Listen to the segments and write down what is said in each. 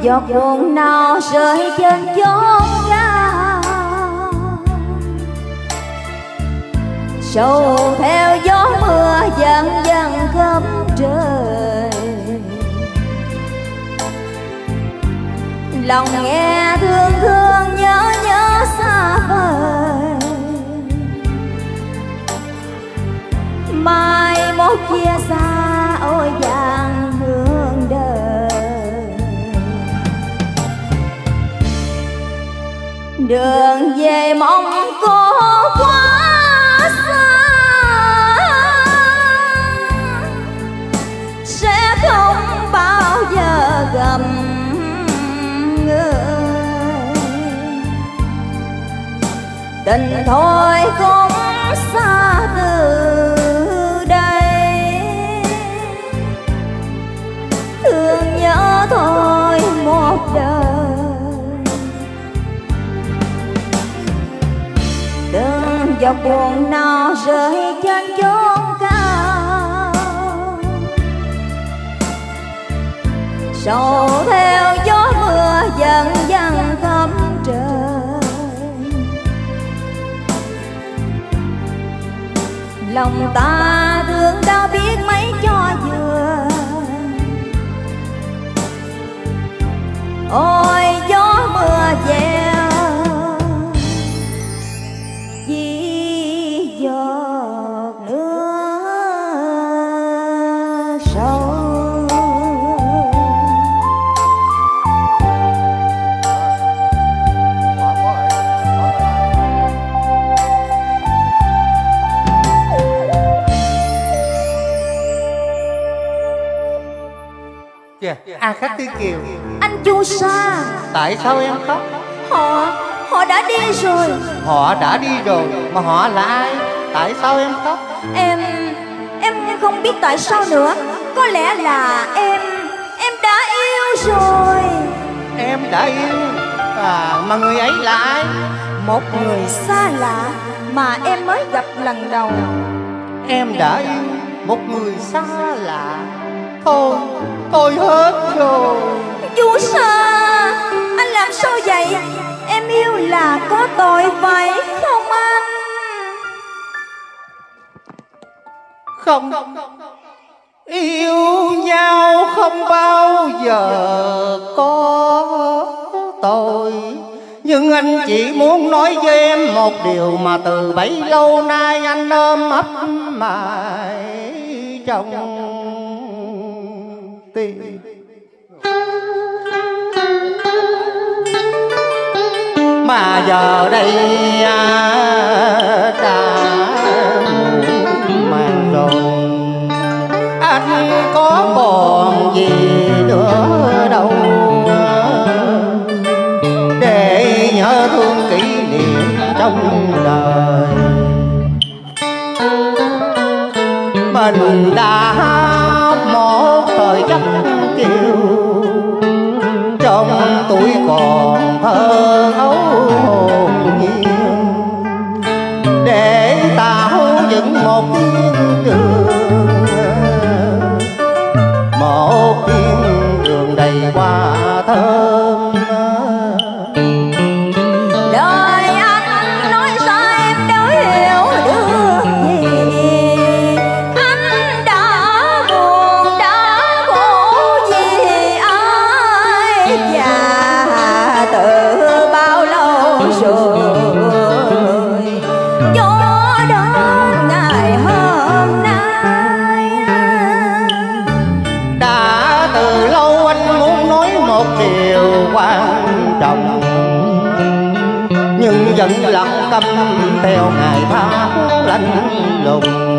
giọt buồn nào rơi trên chốn ga, sầu theo gió mưa dần dần khắp trời. Lòng nghe thương thương nhớ nhớ xa vời, mai mốt chia xa ôi vàng hương đời. Đường về mong cô quá xa, sẽ không bao giờ gặp người. Tình thôi cũng xa từ đây, thương nhớ thôi một đời. Đừng giọt buồn nào rơi trên chốn cao, sầu theo gió mưa dần dần thấm trời. Lòng ta thương đã biết mấy cho vừa, ôi gió mưa gieo chỉ giọt nước sâu. A Khách Tứ Kiều. Anh Chu Sa, Tại sao em khóc? Họ đã đi rồi. Họ đã đi rồi mà họ là ai? Tại sao em khóc? Em không biết tại sao nữa. Có lẽ là em đã yêu rồi. Em đã yêu mà người ấy là ai? Một người xa lạ mà em mới gặp lần đầu. Em đã yêu một người xa lạ. Thôi, tôi hết rồi. Chú Sa, anh làm sao vậy? Em yêu là có tội phải không anh? Không, yêu nhau không bao giờ có tội. Nhưng anh chỉ muốn nói với em một điều mà từ bấy lâu nay anh ôm ấp mãi trong tim. Mà giờ đây đã muộn màng rồi, anh có còn gì nữa đâu để nhớ thương kỷ niệm trong đời. Mình đã một thời chắc chiều trong tuổi còn thơ ấu hồn nhiên, để tạo dựng một thiên đường, một thiên đường đầy hoa thơm. Lời anh nói sao em đâu hiểu được gì. Anh đã buồn đã khổ vì ai, và từ bao lâu rồi gió đến ngày hôm nay. Đã từ lâu anh muốn nói một điều quan trọng, nhưng vẫn lặng câm theo ngày tháng lạnh lùng.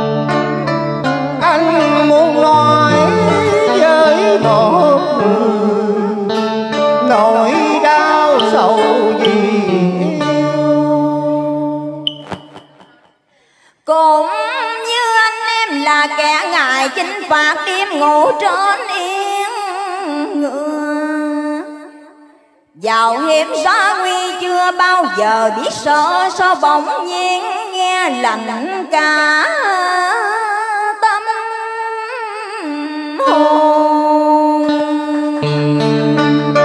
Anh muốn nói với một người nỗi đau sầu vì yêu. Cũng như anh em là kẻ ngài chinh phạt đêm ngủ trên yên ngựa, vào hiểm xa nguy chưa bao giờ biết sợ, sao bỗng nhiên nghe lạnh cả tâm hồn.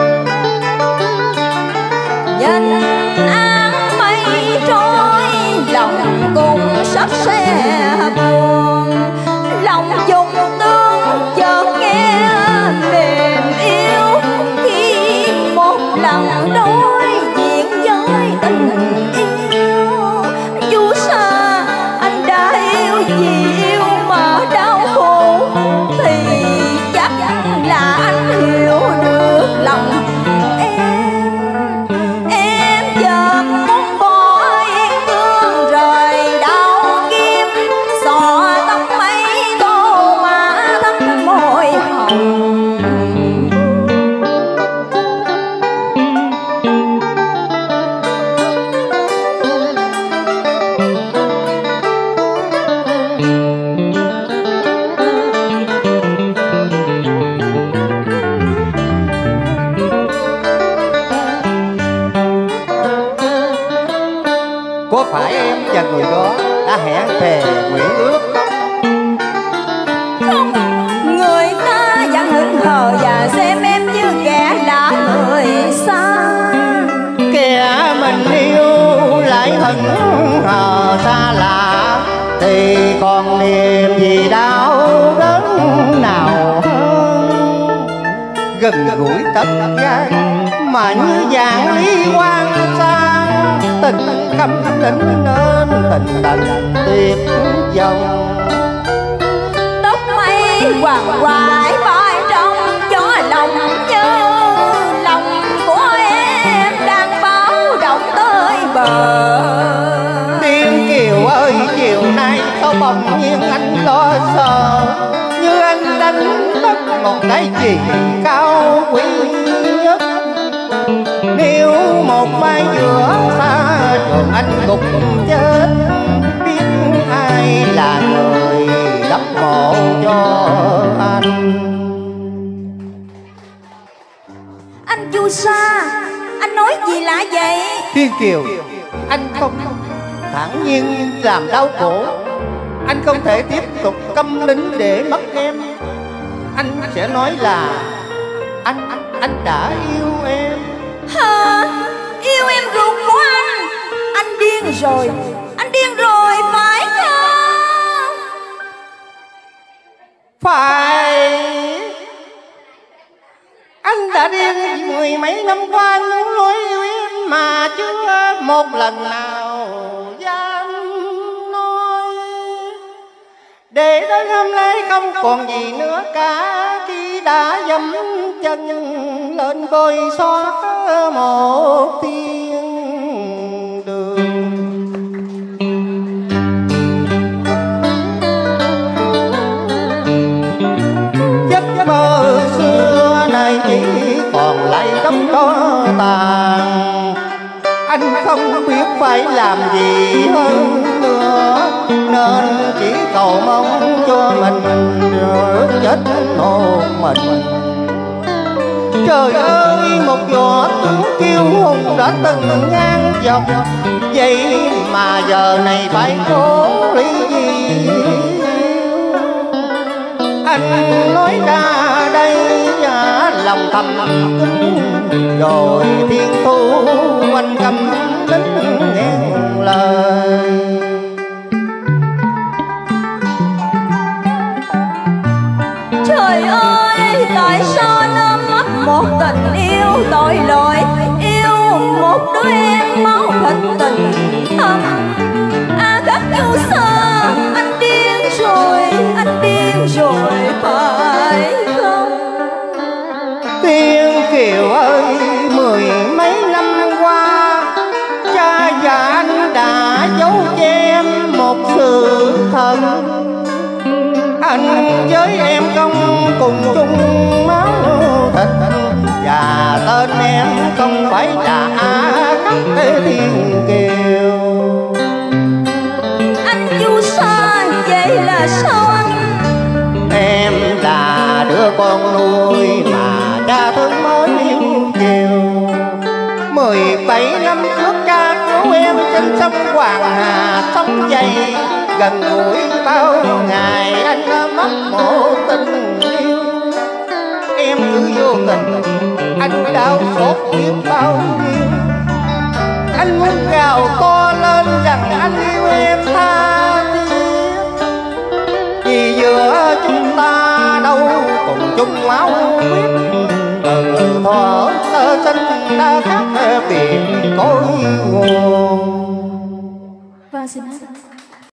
thề nguyện ước không? Người ta vẫn hững hờ và xem em như kẻ lạ người xa. Kẻ mình yêu lại hững hờ xa lạ, thì còn niềm gì đau đớn nào hơn. Gần gũi tất gian mà như dạng ly quan sang, tình câm nín nên tình đành tuyệt vọng. Tóc mây hoàng hoài bay trong gió lòng, như lòng của em đang báo động tới bờ. Tiên Kiều ơi, chiều nay sao bỗng nhiên anh lo sợ, như anh đánh mất một cái gì cao quý nhất. Nếu một mai giữa xa trường anh gục chết, biết ai là người đắp mộ cho anh. Anh Chu Sa, anh nói gì lạ vậy? Tiên Kiều, anh không thản nhiên làm đau khổ. Anh không thể tiếp tục câm nín để mất em. Anh sẽ nói là anh đã yêu em. Hả? Yêu em ruột của anh? Anh điên rồi, anh điên rồi phải không? Phải. Anh đã điên mười mấy năm qua, những lối yêu em mà chưa một lần nào dám nói. Để đến hôm nay không còn gì nữa cả, khi đã dẫm chân lên bôi xóa một thiên đường. Giấc mơ xưa này chỉ còn lại đống tro tàn. Anh không biết phải làm gì hơn nữa, nên chỉ cầu mong cho mình rồi chết một mình. Trời ơi, một giọt tiếng kiêu hùng đã từng ngang dọc, vậy mà giờ này phải cố ly dị. Anh nói ra đây và lòng thầm kín, rồi thiên thu quanh câm nín ngàn lời. Trời ơi, tại sao nó mất một tình yêu tội lỗi, yêu một đứa em máu thịt tình thâm. À các Chu Sa, anh điên rồi, anh điên rồi phải không? Tiên Kiều ơi, mười mấy năm qua, cha và anh đã giấu cho em một sự thật. Anh với em không cùng chung máu thịt, và tên em không phải là Khắc Thiên Kiều. Anh Chu Sa, vậy là sao anh? Em là đứa con nuôi mà cha thương mới yêu chiều. 17 năm trước cha cứu em trên sông Hoàng Hà sông dày, gần gũi bao ngày anh đã mất một tình yêu. Em cứ vô tình, anh đau xót biết bao nhiêu. Anh muốn gào to lên rằng anh yêu em tha thiết, vì giữa chúng ta đâu cùng chung máu huyết. Từ thuở sơ sinh đã khác biệt cội nguồn. Vâng, xin